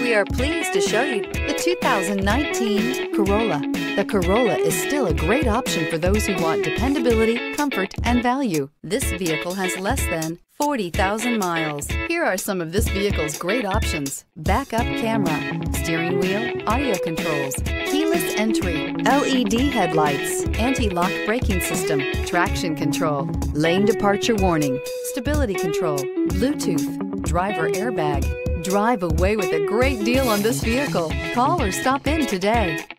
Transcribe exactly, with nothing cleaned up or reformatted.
We are pleased to show you the two thousand nineteen Corolla. The Corolla is still a great option for those who want dependability, comfort, and value. This vehicle has less than forty thousand miles. Here are some of this vehicle's great options: backup camera, steering wheel audio controls, keyless entry, L E D headlights, anti-lock braking system, traction control, lane departure warning, stability control, Bluetooth, driver airbag. Drive away with a great deal on this vehicle. Call or stop in today.